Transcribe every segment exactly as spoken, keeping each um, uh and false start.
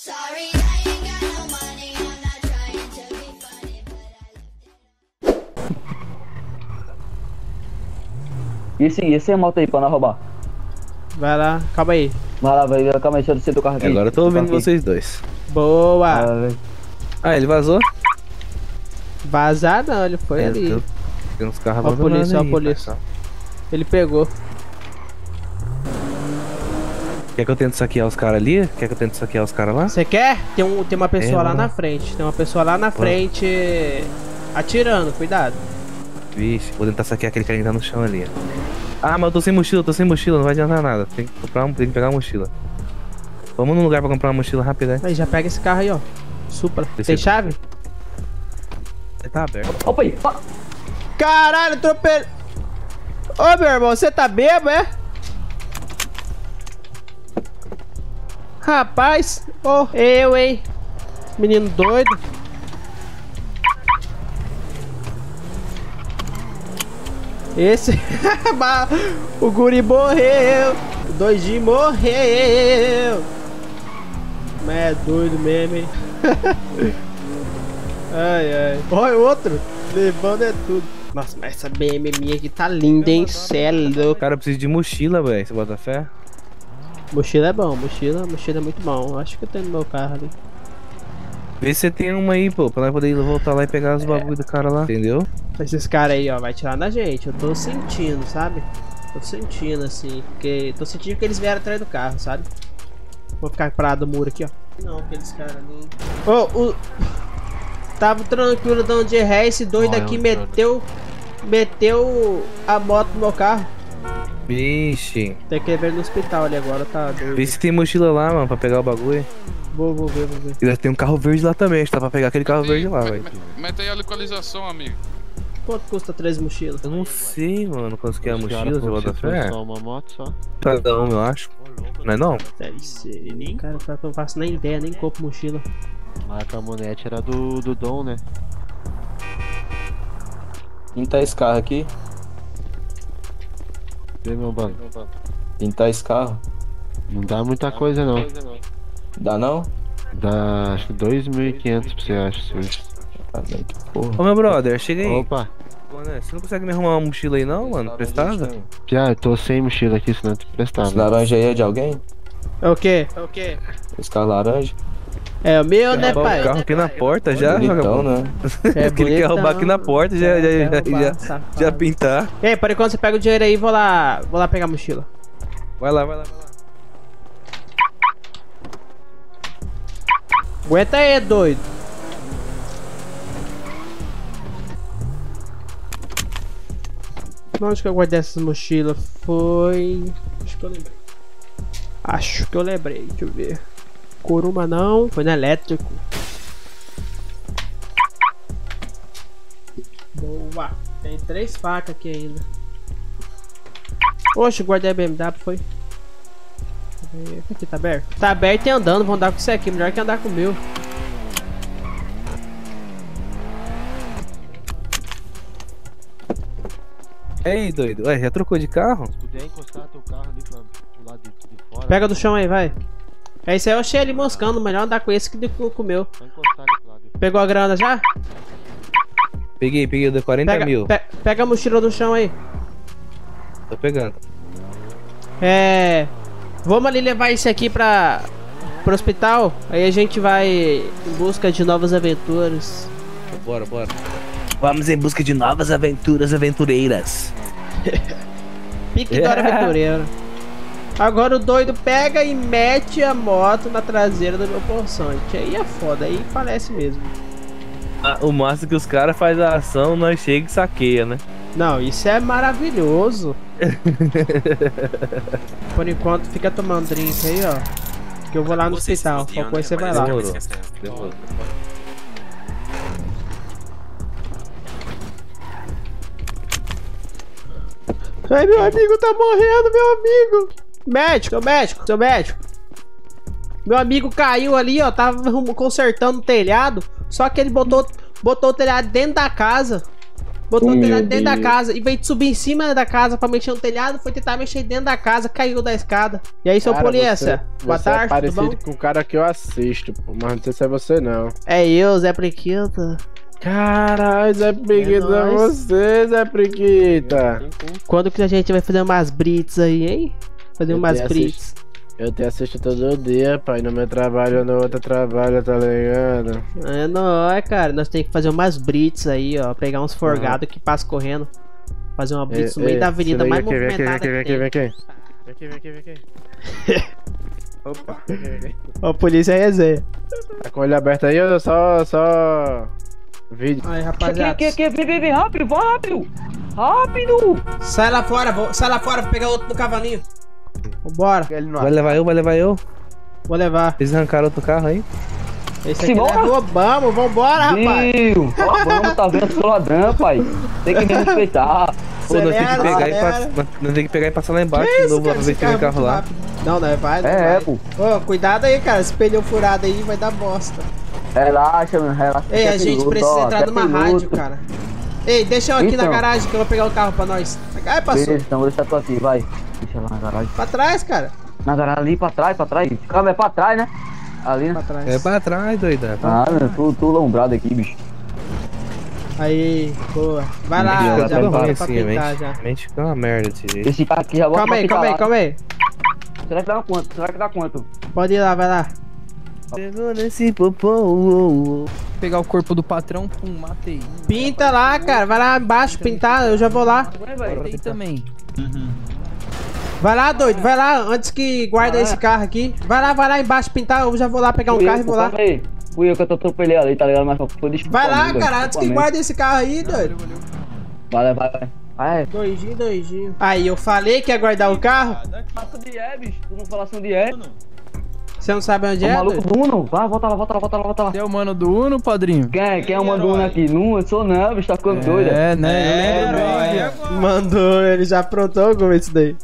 Sorry, I ain't got no money, I'm not trying to be funny, but I E esse, esse é a moto aí pra nós roubar. Vai lá, calma aí. Vai lá, vai, calma aí, deixa eu descer do carro aqui. Agora eu tô ouvindo aqui. vocês dois. Boa. Ah, Ah, ele vazou? Vazar não, ele foi É, ali. tô- Tem uns carros Ó a abandonados polícia, ó a aí, polícia. tá? Ele pegou. Quer que eu tente saquear os caras ali? Quer que eu tente saquear os caras lá? Você quer? Tem, um, tem uma pessoa É, lá lá. na frente. Tem uma pessoa lá na frente atirando, cuidado. Vixe, vou tentar saquear aquele cara que tá no chão ali. Ah, mas eu tô sem mochila, eu tô sem mochila, não vai adiantar nada. Tem que, comprar um, tem que pegar uma mochila. Vamos num lugar pra comprar uma mochila rápida, né? Aí, já pega esse carro aí, ó. Supra. Esse Tem aqui. chave? Ele tá aberto. Opa aí! Ah, Caralho, atropelei. Ô, meu irmão, você tá bêbado, é? Rapaz, ô, eu, hein? Menino doido. Esse. O guri morreu. O doidinho morreu. Mas é doido mesmo, hein? Ai, ai. Olha o outro. Levando é tudo. Nossa, mas essa B M minha aqui tá linda, hein? Cê é louco. Cara, eu preciso de mochila, velho. Você bota fé? Mochila é bom, mochila, mochila é muito bom. Acho que eu tenho no meu carro ali. Vê se você tem uma aí, pô, pra nós poder ir voltar lá e pegar os bagulho do cara lá, entendeu? Esses caras aí, ó, vai tirar na gente. Eu tô sentindo, sabe? Tô sentindo, assim. Porque tô sentindo que eles vieram atrás do carro, sabe? Vou ficar parado no muro aqui, ó. Não, aqueles caras ali. Ô, o. Tava tranquilo dando de ré, esse doido aqui meteu. Meteu a moto no meu carro. Vixe. Tem que ver no hospital ali agora, tá doido. Vê se tem mochila lá, mano, pra pegar o bagulho. Vou, vou ver, vou ver. E deve ter um carro verde lá também, a gente tá pra pegar aquele carro verde lá, velho. Mete aí a localização, amigo. Quanto custa três mochilas? Eu não sei, mano, quanto que é a Os mochila, caras você bota falaram que fé? só uma moto só. Cada um, eu acho. Não é não? Deve ser. Cara, tá, não faço nem ideia, nem compro mochila. Mas a caminhonete era do, do Dom, né? pintar esse carro aqui. Vê, meu mano. Pintar esse carro. Não dá muita coisa, não. Dá não? Dá, acho que dois mil e quinhentos pra você, acho. Sujo. Ah, bem, que porra. Ô meu brother, chega aí. Opa. Pô, né, você não consegue me arrumar uma mochila aí não, mano? Prestada? Pia, eu tô sem mochila aqui, senão eu te Esse prestava. laranja aí é de alguém? É o quê? É o quê? Esse carro laranja? É o meu, né, Roubar o pai? carro aqui na porta já, Bonitão, vagabundo. né? É Que ele quer roubar aqui na porta, já, já, já, Quer roubar, já, safado. já pintar. Ei, por enquanto você pega o dinheiro aí, vou lá, vou lá pegar a mochila. Vai lá, vai lá, vai lá. Aguenta aí, doido. Onde que eu guardei essas mochilas? Foi... Acho que eu lembrei. Acho que eu lembrei, deixa eu ver. Coruma não, foi no elétrico. Boa. Tem três facas aqui ainda. Oxe, guardei a B M W, foi. Deixa eu ver. Aqui tá aberto? Tá aberto e andando, vou andar com isso aqui, melhor que andar com o meu. Ei, doido. Ué, já trocou de carro? Se puder encostar teu carro ali pra, pro lado de, de fora. Pega do chão aí, vai. É isso aí, eu achei ele moscando, melhor andar com esse que do que com o meu. Só encostar ali pro lado. Pegou a grana já? Peguei, peguei, deu quarenta Pega, mil. pe- pega a mochila do chão aí. Tô pegando. É. Vamos ali levar esse aqui pra. Pro hospital. Aí a gente vai em busca de novas aventuras. Bora, bora. Vamos em busca de novas aventuras aventureiras. Pique da hora aventureira. Agora o doido pega e mete a moto na traseira do meu poçante. Aí é foda, aí parece mesmo. Ah, o massa é que os caras fazem a ação, nós chega e saqueia, né? Não, isso é maravilhoso. Por enquanto fica tomando drink aí, ó. Que eu vou lá no hospital. Qualquer coisa você vai lá. Demorou. Demorou. Ai, meu amigo tá morrendo, meu amigo. Médico, seu médico, seu médico. Meu amigo caiu ali, ó. Tava consertando o telhado. Só que ele botou, botou o telhado dentro da casa. Botou Oh, o telhado meu dentro da Deus. casa. Em vez de subir em cima da casa pra mexer no telhado, foi tentar mexer dentro da casa, caiu da escada. E aí, seu Cara, polícia? você- Boa você é tarde, tudo parecido bom? com o cara que eu assisto, pô, mas não sei se é você não. É eu, Zé Prequita. Caralho, Zé Priquita, é nóis. você, Zé Priquita. Quando que a gente vai fazer umas brits aí, hein? Fazer Eu umas te brits. Eu te assisto todo dia, pai. No meu trabalho, no outro trabalho, tá ligado? É nóis, cara. Nós temos que fazer umas brits aí, ó. Pegar uns forgados que passam correndo. Fazer uma blitz no meio da avenida mais Vem aqui, movimentada vem aqui, que vem aqui, tem. vem aqui. Vem aqui, vem aqui, vem aqui. Opa. Vem aqui, vem aqui. Ó, polícia resenha. Tá com o olho aberto aí ou só, só... Vídeo? Aí, rapaziada. Aqui, aqui, aqui, vem, vem, vem, rápido, vai rápido! Rápido! Sai lá fora, vou, sai lá fora, vou pegar outro no cavalinho. Vambora. Ele não Vai levar eu, vai levar eu. Vou levar. Eles arrancaram outro carro aí. Esse aqui Simbora? nós roubamos, vambora, rapaz. Viu? Ó, vamos, tá vendo? Sou ladrão, pai. Tem que me respeitar. Pô, nós temos que Acelera, pegar e acelera. passar. Nós temos que pegar e passar lá embaixo Que de isso, novo cara, pra ver esse se vem é carro muito lá. rápido. Não, não, vai, não É, vai. é, pô. Ô, cuidado aí, cara. Esse pneu furado aí vai dar bosta. Relaxa, mano, relaxa. Ei, que a é gente piloto, precisa ó, entrar que é numa piloto. rádio, cara. Ei, deixa eu aqui na Então. garagem que eu vou pegar o carro pra nós. Ai, passou. Beleza, então vou deixar tu aqui, vai. Deixa lá na garagem. Pra trás, cara. Na garagem ali, pra trás, pra trás. Calma, é pra trás, né? Ali, Pra né? trás. É pra trás, doida. Ah, mano, tô, tô lombrado aqui, bicho. Aí, boa. Vai lá, Fica já tudo bora ruim pra assim, pintar mente, já. mente fica uma merda desse jeito. Esse cara aqui já bota Calma aí, pra calma aí, pintar calma aí. lá. Será que dá quanto? Será que dá quanto? Pode ir lá, vai lá. Pegou nesse popô. Pegar o corpo do patrão com matei. Pinta lá, cara. Vai lá embaixo pintar, eu já vou lá. Ué, velho. Matei também. Vai lá, doido, vai lá, antes que guarda esse carro aqui. Vai lá, vai lá embaixo pintar, eu já vou lá pegar um Fui carro eu, e vou lá. calma aí. Fui eu que eu tô atropelei ali, tá ligado? Mas foi desculpa. Vai lá, amigo, cara, antes que desculpa guarda esse carro aí, doido. mesmo. Vai, vai, vai. Vai. Doidinho, doidinho. Aí, eu falei que ia guardar o carro. Falação de é, bicho. Tu não falação de é. Você não sabe onde O é, maluco doido? do Uno. Vai, volta lá, volta lá, volta lá, volta lá. Você é o mano do Uno, padrinho? Quem é? Quem é o mano do Uno aqui? Não, eu sou não, bicho. Tá ficando doido. É, né? Eu lembro bem. É, mandou, ele já aprontou com isso daí.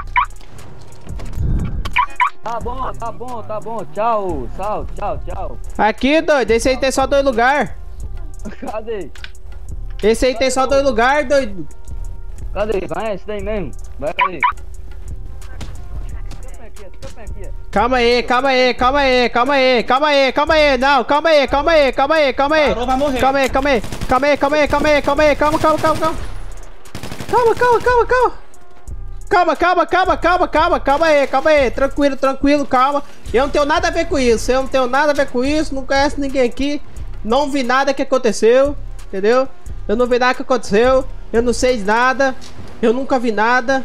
Tá bom, tá bom, tá bom. Tchau, tchau, tchau, tchau. Aqui, doido, esse aí tem só dois lugares. Cadê? Esse aí tem só dois lugares, doido. Cadê? Vai, esse daí mesmo. Vai, cadê? Fica aqui, fica aqui. Calma aí, calma aí, calma aí, calma aí, calma aí, calma aí, não, calma aí, calma aí, calma aí, calma aí. Parou, vai morrer. Calma aí, calma aí, calma aí, calma aí, calma aí, calma aí, calma, calma, calma, calma. Calma, calma, calma, calma. Calma, calma, calma, calma, calma, calma aí, calma aí, tranquilo, tranquilo, calma. Eu não tenho nada a ver com isso, eu não tenho nada a ver com isso, não conheço ninguém aqui. Não vi nada que aconteceu, entendeu? Eu não vi nada que aconteceu, eu não sei de nada, eu nunca vi nada.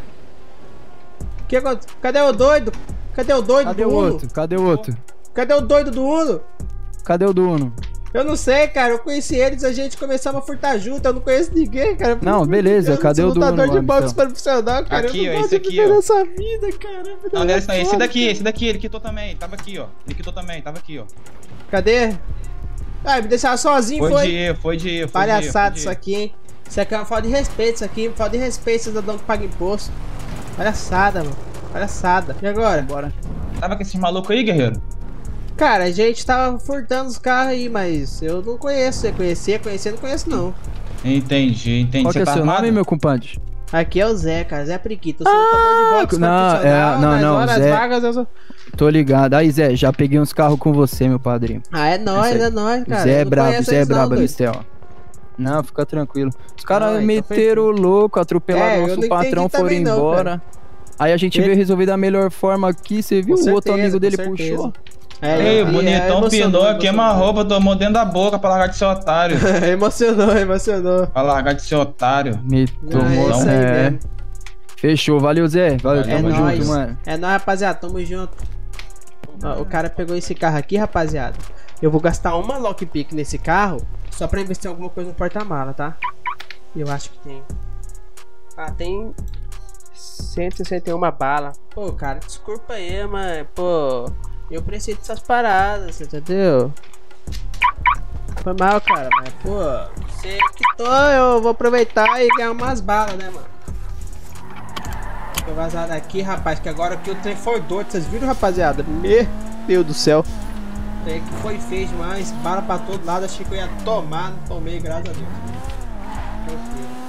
Que aconteceu? Cadê o doido? Cadê o doido Cadê do o Uno? outro? Cadê o outro? Cadê o doido do Uno? Cadê o do Uno? Eu não sei, cara. Eu conheci eles, a gente começava a furtar junto. Eu não conheço ninguém, cara. Não, beleza, Eu cadê sou o do lutador Uno, de mano, boxe então? profissional, cara. Aqui, eu ó, não esse gosto de aqui, viver ó. nessa vida, cara. Não, não é esse, não, esse Foda. daqui, esse daqui, ele quitou também, tava aqui, ó. Ele quitou também, tava aqui, ó. Cadê? Ah, me deixaram sozinho, Foi, foi? de erro, foi de erro, foi Palhaçada de isso erro. aqui, hein? Isso aqui é uma falta de respeito, isso aqui. Falta de respeito, cidadão que paga imposto. Palhaçada, mano. Palhaçada. E agora? Bora. Tava com esses malucos aí, guerreiro? Cara, a gente tava furtando os carros aí, mas eu não conheço. Você conhecia, conhecia, não conheço não. Entendi, entendi. Qual que Você é tá seu armado? nome, meu compadre? Aqui é o Zé, cara. Zé Priquito. Eu sou lutador de boxe não, profissional. é, não, nas não, horas Zé. vagas eu sou... Tô ligado. Aí, Zé, já peguei uns carros com você, meu padrinho. Ah, é nóis, Esse aí. é nóis, cara. Zé Eu é não brabo, conheço Zé é eles não, brabo, doido. Amistel. Não, fica tranquilo. Os caras Ah, então meteram o louco, atropelaram É, eu nosso não patrão, entendi foram também não, embora. Aí a gente Ele- veio resolver da melhor forma aqui, você viu? Com O outro certeza, amigo com dele certeza. puxou. É, Ei, e o é bonitão emocionou, pinou, queima a emocionou. roupa, tomou dentro da boca pra largar de ser otário. Emocionou, emocionou. Pra largar de ser otário. Me Não, é tomou, isso aí é. mesmo. Fechou, valeu, Zé. Valeu, Valeu, É tamo nóis. junto, mano. É nóis, rapaziada. Tamo junto. Ó, o cara pegou esse carro aqui, rapaziada. Eu vou gastar uma lockpick nesse carro só pra investir em alguma coisa no porta-mala, tá? Eu acho que tem. Ah, tem cento e sessenta e uma balas. Pô, cara, desculpa aí, mano. Pô, eu preciso dessas paradas, você entendeu? Foi mal, cara, mas pô, você quitou, eu vou aproveitar e ganhar umas balas, né, mano? Vou vazar daqui, rapaz, que agora que o trem foi doido, vocês viram, rapaziada? Meu Deus do céu. O trem que foi feio demais, bala pra todo lado, achei que eu ia tomar, não tomei, graças a Deus. Tranquilo.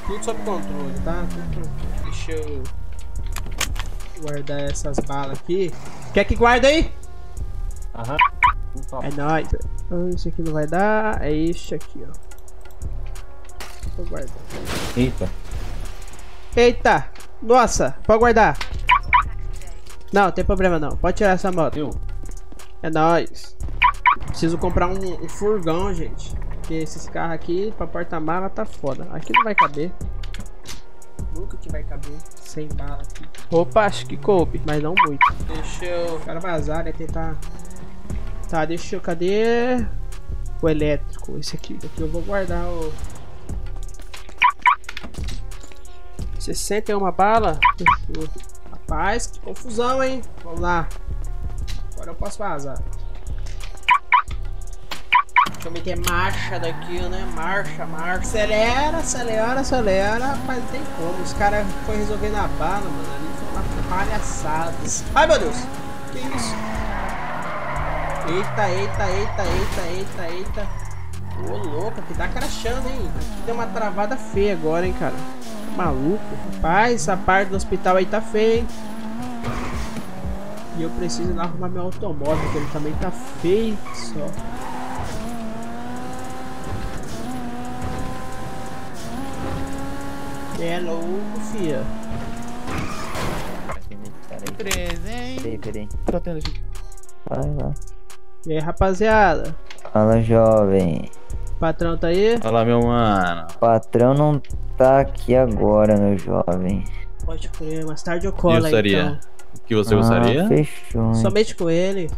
Tudo sob controle, tá? Tudo tranquilo. Deixa eu guardar essas balas aqui. Quer que guarde aí? Aham. É nóis. Ah, isso aqui não vai dar. É isso aqui, ó. Vou guardar. Eita. Eita! Nossa, pode guardar. Não, tem problema não. Pode tirar essa moto. Eu. É nóis. Preciso comprar um, um furgão, gente. Porque esses carros aqui pra porta-mala tá foda. Aqui não vai caber. Nunca que vai caber sem bala aqui. Opa, acho que coube, mas não muito. Deixa eu... Quero vazar, né? Tentar... Tá, deixa eu... Cadê... O elétrico? Esse aqui. Esse aqui eu vou guardar o... sessenta e uma bala. Fechou. Rapaz, que confusão, hein? Vamos lá. Agora eu posso vazar. Deixa eu meter marcha daqui, né? Marcha, marcha. Acelera, acelera, acelera. Rapaz, não tem como. Os caras foram resolver na bala, mano. Ali foi uma palhaçada. Ai, meu Deus. Que isso? Eita, eita, eita, eita, eita, eita. Ô, louco, aqui tá crashando, hein? Aqui deu uma travada feia agora, hein, cara. Tá maluco. Rapaz, essa parte do hospital aí tá feia, hein? E eu preciso ir lá arrumar meu automóvel, que ele também tá feio só. É louco, fia. Peraí, peraí. Tá tendo aqui. Vai lá. E aí, rapaziada? Fala, jovem. O patrão tá aí? Fala, meu mano. O patrão não tá aqui agora, meu jovem. Pode crer, mais tarde eu colo aí, gostaria. então. O que você Ah, gostaria? fechou. hein. Somente com ele.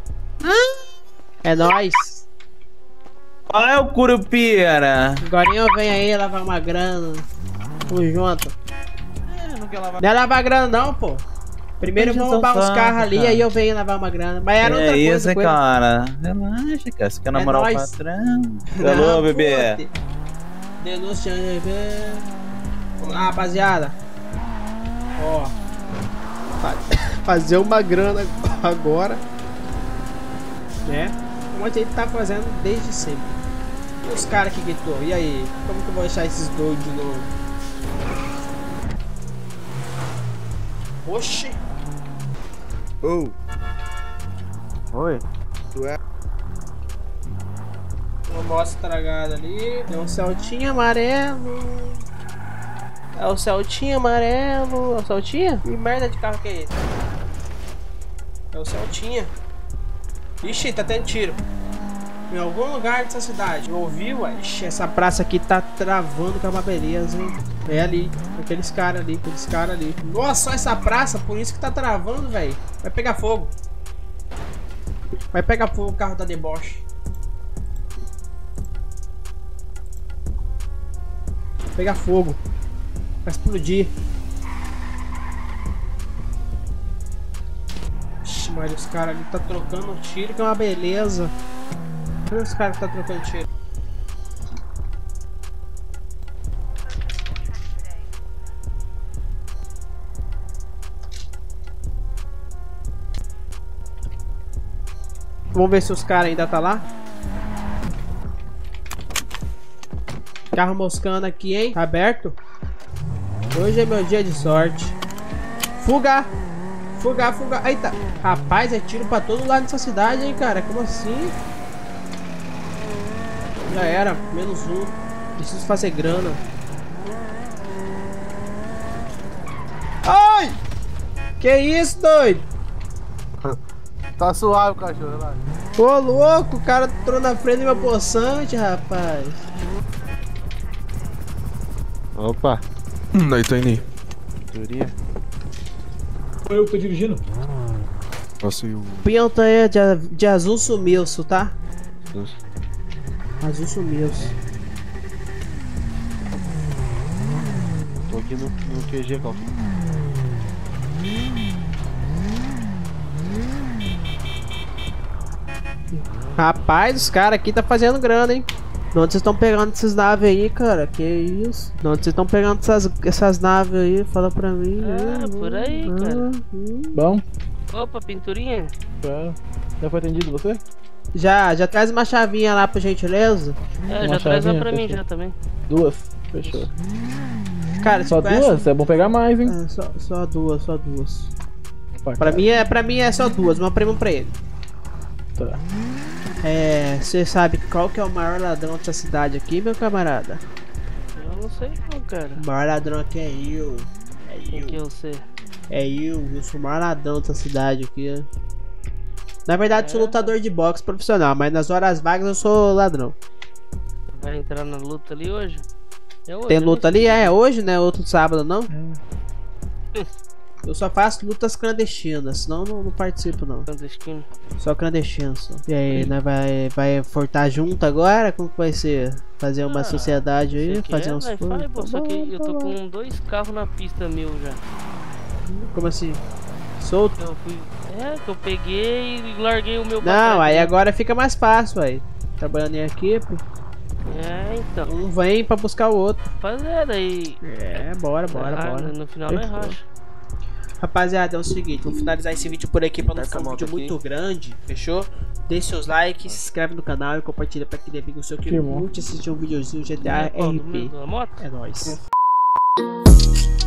É nóis. Qual é o Curupira? Agora eu venho aí lavar uma grana. Tamo junto. É, não quer lavar. Não é lavar grana não, pô. Primeiro Deixa vamos eu roubar uns só, carros ali, cara. aí eu venho lavar uma grana. Mas era outra É coisa isso, com ele. cara. Relaxa, cara. Você quer namorar o nóis. patrão? Não, Alô, pô, bebê. de- Denúncia, bebê. Vamos lá, rapaziada. Ó. fa- Fazer uma grana agora. Né? Como a gente tá fazendo desde sempre. E os caras que gritou? E aí? Como que eu vou achar esses doidos de novo? Oxi! Oh. Oi. Uma moto estragada ali. Tem um Celtinha amarelo. É o Celtinha amarelo. É o Celtinha? Que merda de carro que é esse? É o Celtinha. Ixi, tá tendo tiro. Em algum lugar dessa cidade. Ouviu? Ixi, essa praça aqui tá travando com uma beleza, hein? É ali. Aqueles caras ali. Aqueles caras ali. Nossa, só essa praça. Por isso que tá travando, velho. Vai pegar fogo. Vai pegar fogo o carro da deboche. Vai pegar fogo. Vai explodir. Ixi, mas os caras ali tá trocando tiro, que é uma beleza. Cadê os caras que tá trocando tiro? Vamos ver se os caras ainda tá lá. Carro moscando aqui, hein? Tá aberto. Hoje é meu dia de sorte. Fuga! Fuga, fuga. Eita! Rapaz, é tiro pra todo lado dessa cidade, hein, cara? Como assim? Já era. Menos um. Preciso fazer grana. Ai! Que isso, doido? Tá suave, cachorro, relaxa. Ô, louco, o cara entrou na frente do meu poçante, rapaz. Opa. Daí tô indo aí. Teoria. Foi eu que tô dirigindo. Nossa, e o... O peão tá aí de, de azul sumiu-se, tá? Nossa. Azul sumiu-se. Tô aqui no, no Q G, Calvin. Rapaz, os caras aqui tá fazendo grana, hein? De onde vocês estão pegando essas naves aí, cara? Que isso? De onde vocês estão pegando essas, essas naves aí? Fala pra mim. Ah, por aí, cara. Bom? Opa, pinturinha. Já, já foi atendido você? Já, já traz uma chavinha lá, por gentileza. É, Uma já traz uma chavinha, pra mim fechou. já também. Duas. Fechou. Cara, Só você conhece- duas? É bom pegar mais, hein? É, só, só duas, só duas. Pra Pra cá. mim, é, pra mim é só duas, uma pra mim e uma pra ele. Tá. É, você sabe qual que é o maior ladrão dessa cidade aqui, meu camarada? Eu não sei não, cara. O maior ladrão aqui é eu. É Quem eu. que eu sei? É eu, eu sou o maior ladrão dessa cidade aqui. Na verdade, eu sou É? lutador de boxe profissional, mas nas horas vagas eu sou ladrão. Vai entrar na luta ali hoje? É hoje, Tem né? luta ali? É, hoje, né? Outro sábado, não? Eu só faço lutas clandestinas, senão não, não participo, não. Clandestino. Só clandestino, só. E aí, né? Vai, vai fortar junto agora? Como que vai ser? Fazer uma Ah, sociedade aí? Você quer? Fazer uns Vai, furtos? faz, pô, Tá só bom, que eu tá tô bom. com dois carros na pista meu já. Como assim? Solto? Eu fui. É, que eu peguei e larguei o meu pra Não, trás aí dele. agora fica mais fácil, aí. Trabalhando em equipe, É, então. um vem pra buscar o outro. Faz é, daí. É, bora, bora, Ah, bora. No final não é Fechou. racha. Rapaziada, é o seguinte, vou finalizar esse vídeo por aqui pra não ficar um vídeo muito grande, fechou? Deixe seus likes, se inscreve no canal e compartilha pra quem amigo seu que Que bom. curte assistir um videozinho G T A É, qual, do R P. meu- da moto? É nóis.